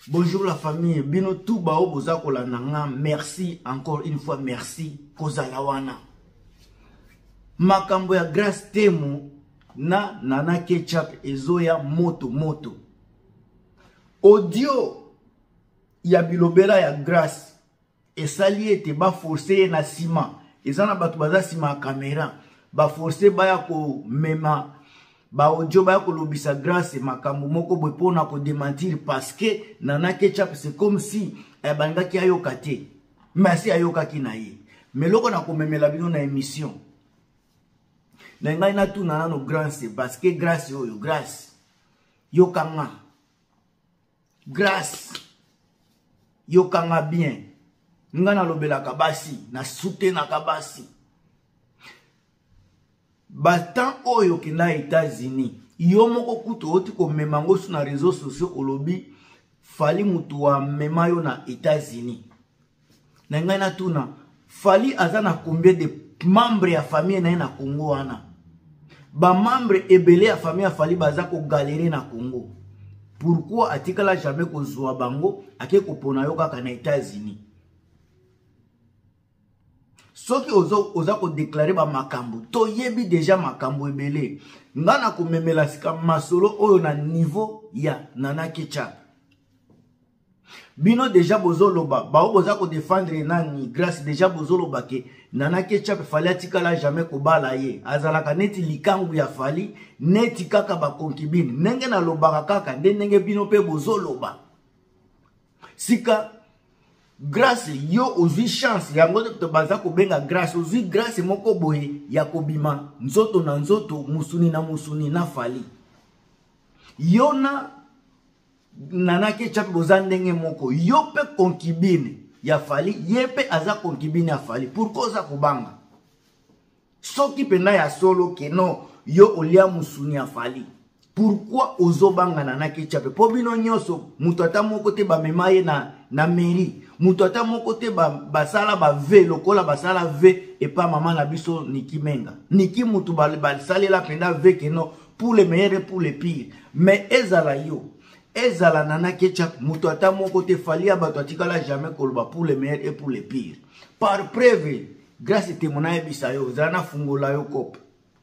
Bonjour la famille, bino tout bao boza kola nanga, merci encore une fois, merci kozalawana. Makambo ya grâce temu na Nana Ketchup ezoya moto. Audio ya bilobela ya grâce esali ete ba forcer na sima. Ezana batu baza sima caméra, ba forcer baya ko mema ba audio ba ko lobisa grâce makambo moko boy pona ko démentir parce que Nana Ketchup c'est comme si banga ki ayoka te. Merci ayoka ki na ye. Mais loko na ko memela bino na émission. Na ngai na tu na no grâce parce que grâce yo grâce yokanga. Grâce yokanga bien. Ngana lobela kabasi na soute na kabasi. Batan oyo ki na États-Unis yo moko kuto oti ko memango sur na réseaux sociaux olobi fali mutu wa mema yo na États-Unis. Na ngai na tuna fali azana combien de membres ya famille na na Congo wana. Ba membre ebele ya famille ya fali baza ko galérer na Congo. Pourquoi atikala jamais ko zwa bango ake ko pona yo kaka na États-Unis. Soki oza ko déclarer ba makambo to yebi déjà makambo ebele ngana ko memela sika masolo oyo na niveau ya Nana Ketchup. Bino déjà bozoloba ba boza ko défendre nani grâce déjà bozoloba ke Nana Ketchup fali atikala jamais ko bala ye azalaka neti likangu ya fali neti kaka ba concubine nenge na lobaka kaka ndenge bino pe bozoloba sika grâce yo ozwi chance yango to baza ko benga grâce ozwi grâce moko boye ya kobima nzoto na nzoto musuni na musuni na fali yo na Nana Ketchup boza ndenge moko yo pe concubine ya fali yepe aza concubine ya fali pourquoi za kobanga soki pena ya solo ke no yo olia musuni ya fali pourquoi ozobanga Nana Ketchup po bino nyoso mutu ata moko te ba memaye na mairie mutu ata moko te basala ba ve lokola basala ve et pas maman na biso Niki Menga Niki mutu basalela penda ve ke no pour les meilleurs et pour les pires mais ezala yo ezala Nana Ketchup mutu ata moko te fali abato atikala jamais koloba pour les meilleurs et pour les pires par preuve grâce témoignage bisayo zana fungola yo kop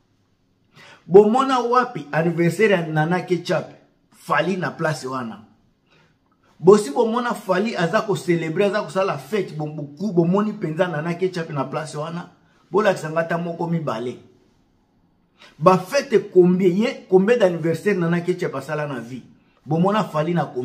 bomona wapi anniversaire ya Nana Ketchup fali na place wana bosi bomona fali aza ko célébrer aza ko sala fête bombuku bomoni penza Nana Ketchup na place wana bola kisangata moko mibale ba fête combien d'anniversaire Nana Ketchup asala na vie bomona fali na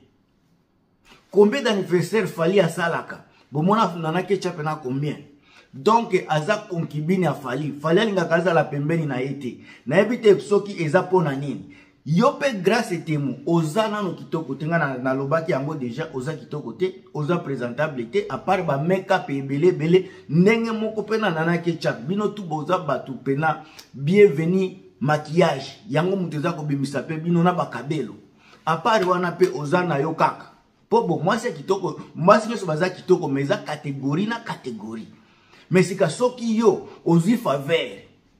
combien d'anniversaire fali asalaka bomona Nana Ketchup na combien. Donc aza concubine ya fali alinga kaza la pembeni na yete na ebite soki eza pona nini yo pe grâce temu oza nano kitoko tenga na lobaki yango déjà oza kitoko te oza présentable te à part ba make-up ebele ndenge moko pena Nana Ketchup bino tu boza batu pena bienvenue maquillage yango mutu eza ko bimisa pe bino na bakabelo à part wana pe oza na yo kaka po moi c'est kitoko moi c'est baza kitoko mais za catégorie na catégorie. Mais si ka soki yo ozwi faveur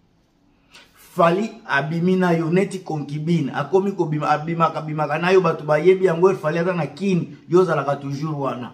fali abimina yo neti concubine akomi ko abimaka na yo batu bayebi yango fali ata na kini yo zalaka toujours wana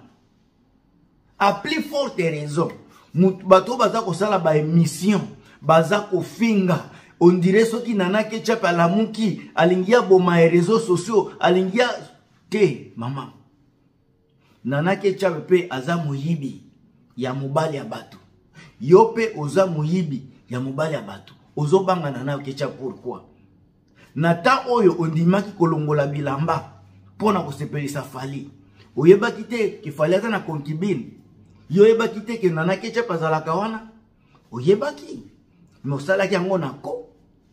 a plus forte raison batu baza ko sala ba émission baza ko finga on dirait soki Nana Ketchup alamuki alingia boma réseaux sociaux alingia te mama Nana Ketchup pe aza moyibi ya mobali ya batu yope oza muyibi ya mobali ya bato ozobanga Nana Ketchup pourquoi nata oyo ondimaki kolongola bilamba pona ko sepelisa fali oyebaki te ki fali ata na concubine yo yebaki te ke Nana Ketchup azalaka wana oyebaki mosalaki yango nako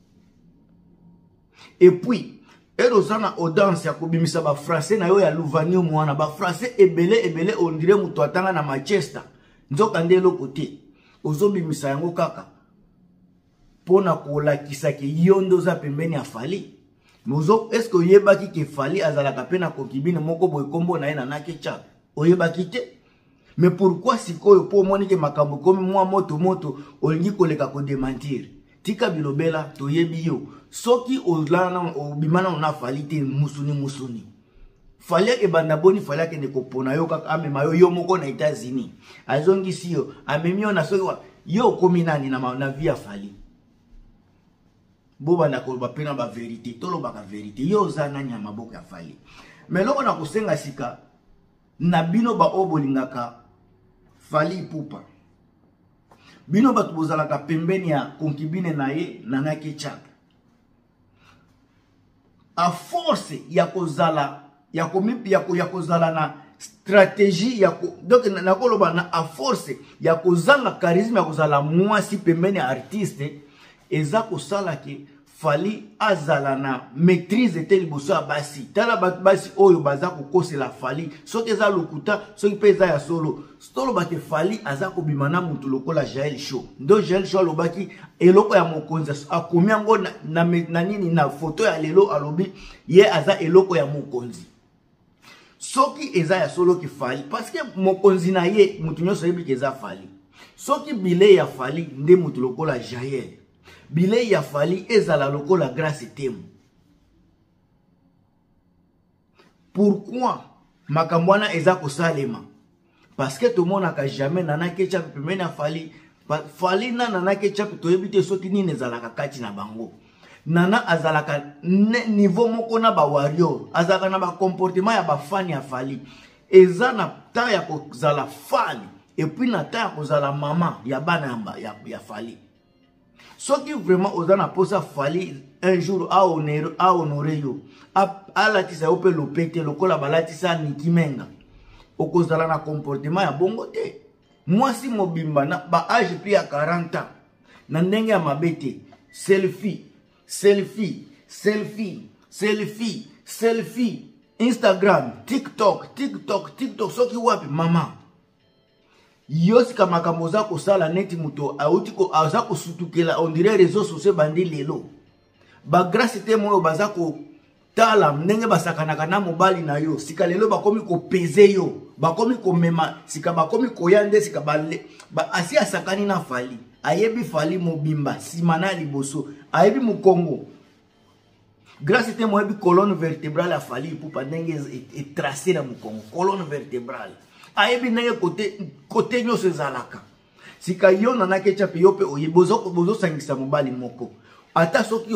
et puis erozana audience ya kobimisa ba français na yo ya Louvanium mwana ba français ebele on dirait mutu atanga na Manchester nzoka ndelo côté ozobi misa yango kaka pona kolakisa ke yondo za pembeni ya fali mozo est-ce que oyebaki ke fali azalaka pena concubine moko boy kombo na Nana Ketchup oyebaki te mais pourquoi sikoyo po moni ke makambo komi mwa moto olingi koleka ko démentir tika bilobela toyebi yo soki ozlana obimana na fali te musuni Fallait que bandaboni fallait que ne kopona yo kaka amema yo moko na États-Unis azongi siyo amemi yo na soki yo kominani na via fali boba na ko ba pena ba vérité tolo ba ka vérité yo zana nya maboko ya fali mais loko na kusenga sika na bino ba obolingaka fali pupa bino batu bozalaka pembeni ya konkibine na ye nanaki chap a force ya kozala ya kozala na stratégie ya donc na koloba na a force ya kozanga charisme ya kozala mwasi pembeni artiste eza kosala ke fali azala na maîtrise teli boso ya basi tala basi oyo baza kokosela fali soki eza lokuta soki pe eza ya solo stolo bate fali aza kobima na mutu lokola Jael Show ndo Jael Show alobaki eloko ya mokonzi akomi yango na nini na foto ya lelo alobi ye aza eloko ya mokonzi soki eza ya solo ki fali parce que mokonzi na ye mutu nyonso yebi ke eza fali soki bile ya fali nde mutu lokola Jael bile ya fali ezala lokola Grace Temu pourquoi makambwana eza kosalema parce que tout le monde n'a jamais nana ketchup pembeni ya fali fali na nana ketchup toyebi te soki nini ezalaka kati na bango nana azalaka niveau moko na ba warrior azalaka na ba comportement ya ba fan ya fali eza na ta ya kozala fan et puis na ta ya kozala mama ya bana ya fali soki vraiment ozana posa fali un jour a honorer yo a latisa yo pe lopete lokola balatisa Nikimenga okozala na comportement ya bongo te mwasi mobimba na ba age plus ya 40 ans na ndenge ya mabete selfie Instagram TikTok soki wapi mama yosika makambo za kosala neti muto autiko aza kosutukela on dirait réseaux sociaux bandi lelo ba Grace Temu oyo baza ko tala ndenge basakanaka na mobali na yo sika lelo bakomi ko peze yo bakomi ko mema sika bakomi ko yande sika ba asi asakani na fali ayebi fali mobimba simana liboso ayebi mukongo Grace Temu ayebi colonne vertébrale a fali pour ndenge et tracé na mukongo colonne vertébrale ayebi ndenge côté nyonso ezalaka sika yo nana ketchup yo pe bozo sangisa mobali moko ata soki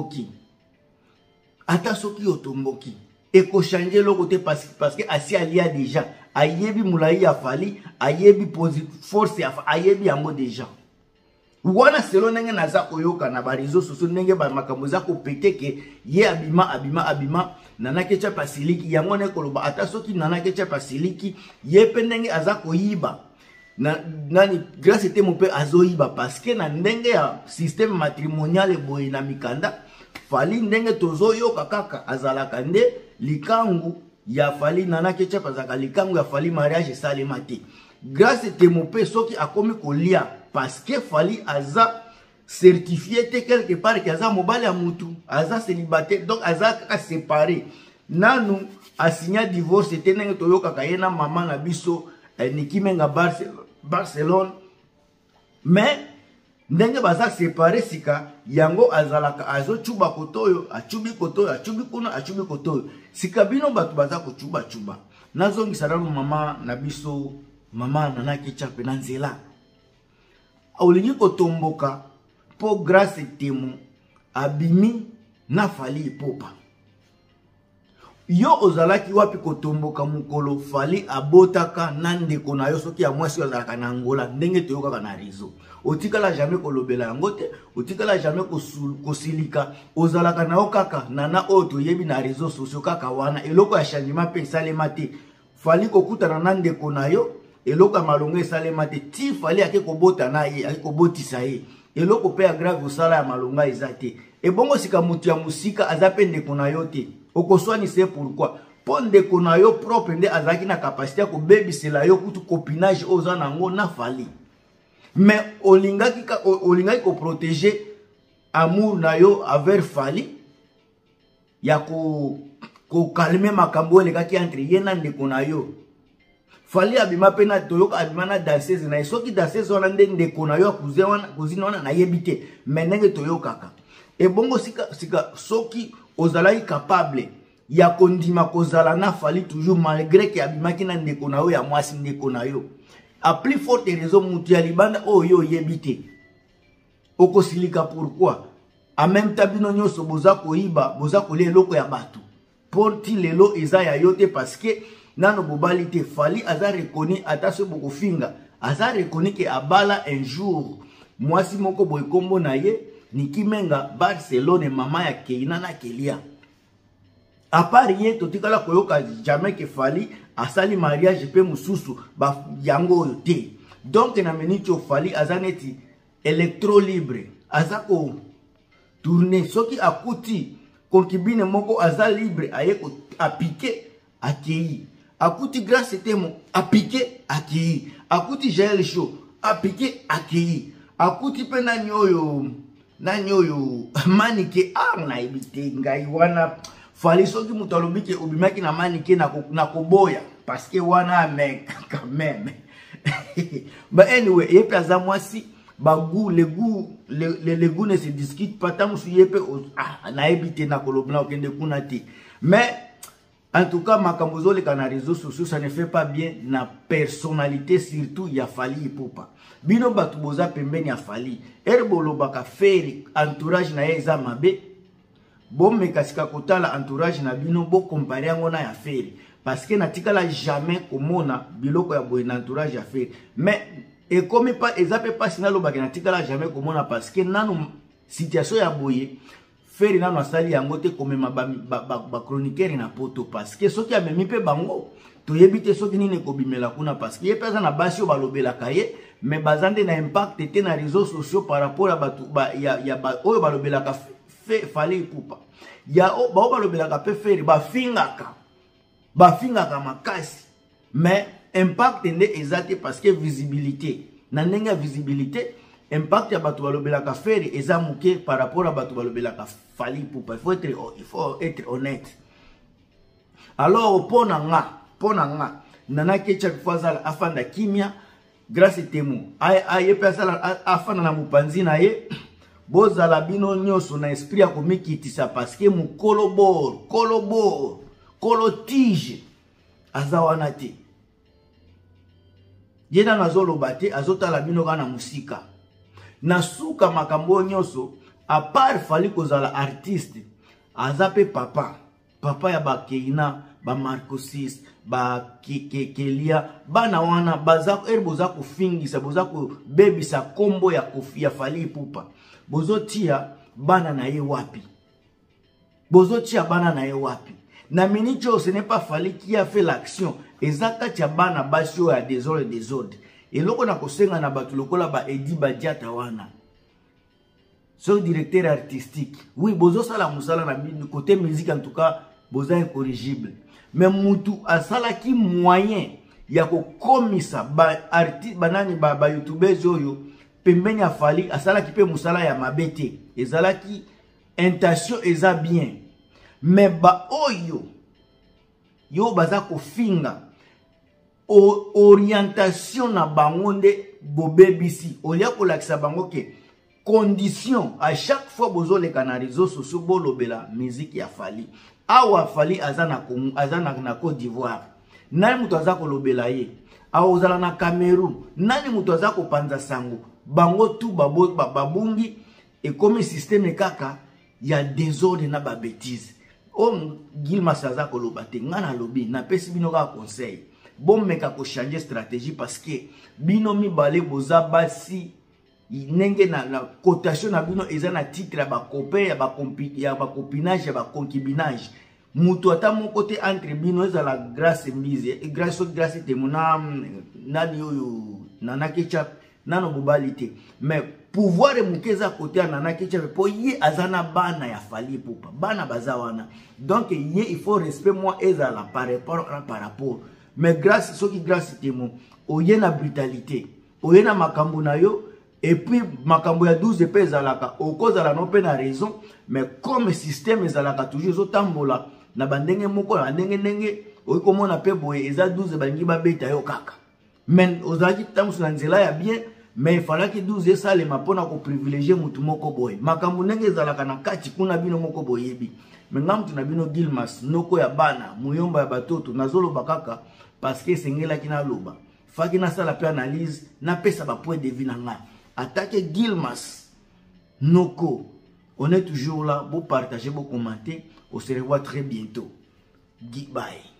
otomboki eko changer le côté parce que asi alia déjà ayebi mulai ya fali ayebi force ya ayebi yango déjà wana selo ndenge naza koyoka na ba réseaux sociaux ndenge ba makambo za ko pété ke ye abima nana ketchup asiliki yango ne koloba ata soki nana ketchup asiliki ye pe ndenge aza koyiba nani Grace Temu pe azoyiba parce que na ndenge ya système matrimonial boye na mikanda fali ndenge tozoyoka kaka azalaka nde likangu ya fali nana ketchup azaka likangu ya fali mariage salema te Grace Temu pe soki akomi kolia parce que fali aza certifié te quelque part que aza mobali ya mutu aza célibataire donc aza kaka séparé nanu asigna divorce te ndenge toyoka kayena mama na biso Nikimenga Barcelone mais ndenge baza séparé sika yango azalaka azo chuba kotoyo achubi kotoyo sika bino batu baza ko chuba nazongisa nanu mama na biso mama nana ketchup na nzela olingi kotomboka po Grace Temu abimi na fali popa yo ozalaki wapi kotomboka mukolo fali abotaka na ndeko na yo soki ya mwasi ozalaka na Angola ndenge toyokaka na réseau otikala jamais kolobela yango te otikala jamais kosilika ozalaka na yo kaka nana oyo toyebi na réseaux sociaux kaka wana eloko ya changement pe esalema te fali kokutana na ndeko na yo eloko ya malongo esalema te ti fali ake kobota na ye ake kobotisa ye eloko pe ya grave osala ya malonga eza te ebongo sika mutu ya musika aza pe ndeko na yo te okoswani c'est pourquoi po ndeko na yo propre nde azalaki na capacité ya kobebisela yo kutu copinage oza nango na fali mais olingaki koprotéger amour na yo envers fali ya kokalme makambo elekaki entre ye na ndeko na yo fali abima pe na toyoka abima na danseuse na ye soki danseuse wana nde ndeko na yo kuzina wana nayebi te mais ndenge toyokaka ebongo sika soki ozalaki capable ya kondima kozala na Fally toujours malgré que abimaki na ndeko na yo ya mwasi ndeko na yo. A plus forte raison mutu ya libanda oyo yebite. Okosilika pourquoi? En même temps bino nyonso boza koyiba, boza kolia eloko ya bato. Porti lelo eza ya yote parce que nano bobalite Fally aza reconnu ata so boko finga. Aza reconnu que abala un jour mwasi moko boy kombo na ye Niki Menga Barcelone mama ya Keina na Kelia. A part ye totikala koyoka jamais que Fally asali mariage pe mususu ba yango yote. Donc na menicho Fally azaneti électro libre. Azako tourner soki akuti konkibine moko aza libre ayeko apike akei. Akuti grâce temo apike akei. Akuti Jael Show apike akei. Akuti pe nani oyo manike na ibite ngai wana Fally soki mutalobike ubimaki na manike na koboya parce que wana mec quand même. But anyway, yepe aza mwasi bagou les goûts ne se discutent pas tant musu yepe na ibite na kolobna okende kuna te. Mais en tout cas makambo zo le kana réseaux sociaux ça ne fait pas bien na personnalité surtout ya Fally Ipupa. Bino batu boza pembeni ya Fally erbolo baka feri entourage na yeza mabe bon mekasika kotala entourage na bino bo comparer yango na ya feri parce que natikala jamais komona biloko ya boye na entourage ya feri mais et comme pas ezape pas sinalo baka natikala jamais komona parce que nanu situation ya boye feri nanu asali yango te komema ba chroniqueur na poto parce que soki amemi pe bango toyebite soki nini kobimela kuna parce que yepeza na basi balobela kaye mais bazande na impact te na réseaux sociaux par rapport à batu ya oyo balobela ka Fally Ipupa ya o ba balobela ka pe feri ba fingaka makasi mais impact ne ezate parce que visibilité na nenga visibilité impact ya batu balobela ka feri eza muke par rapport à batu balobela ka Fally Ipupa. Il faut être honnête. Alors pona nga nana kecha kufazala afanda kimia grâce temo aye pesala afanda na mupanzi na ye bozala bino nyoso na esprit ya komikitisa parce que mukolo bor kolo tige azawana te yena nazolo bate azotala bino kana musika na suka makambo nyoso a part Fally kozala artiste azape papa ya bakeina ba Marcosis ba Kelia bana wana baza boza kufingisa boza ko bebisa kombo ya kofia Fally Ipupa bozotia bana na ye wapi na minicho ce n'est pas Fally qui a fait l'action ezaka tia bana basio ya désordre et loko na kosenga na batu lokola ba Edi Badiata wana so directeur artistique oui bozo sala musala na côté musique en tout cas boza incorrigible mais mutu asala ki moyen ya ko komisa ba artiste banani ba youtubeurs oyo pembeni ya Fally asala ki pe musala ya mabete ezala ki intention eza bien mais ba oyo yo baza ko finga orientation na bangonde bobebisi olia ko lakisa bango ke condition à chaque fois bozo les réseaux sociaux bolobela musique ya Fally awa Fally azana na Côte d'Ivoire nani mutu aza kolobela ye awozala na Cameroun nani mutu aza kopanza sango bango tu babungi et comme système kaka ya désordre na ba bêtise Gilma saza koloba te ngana lobi na pesi bino ka conseil bon meka ko changer stratégie parce que bino mi balé boza basi nenge na cotation na bino eza na titre ya ba copain ya ba copinage ya ba concubinage mutu ata mon côté entre bino eza la grâce mbize grâce temuna nani oyo nana ketchup nano bobalite mais pouvoir mukeza côté nana ketchup po ye azana bana ya Fally Ipupa bana bazawana donc ye il faut respect moi eza la par rapport mais grâce soki grâce temo oye na brutalité oye na makambo na yo et puis makambo ya 12 pe ezalaka okozala no pe na raison mais comme système ezalaka toujours zotambola na bandenge moko na ndenge oyi komona pe boye eza 12 balingi babeta yo kaka mais ozalaki tamusu na nzela ya bien mais il fallait que 12 salema pona ko privilégier mutu moko boye makambo ndenge ezalaka na kati kuna bino moko boyebi mais ngam tu na bino Gilmas noko ya bana muyomba ya batoto nazolo bakaka parce que sengela kina loba faki na sala pe analyse na pesa ba point de vue na nga attaque Gilmas noko on est toujours là pour partager pour commenter on se revoit très bientôt bye.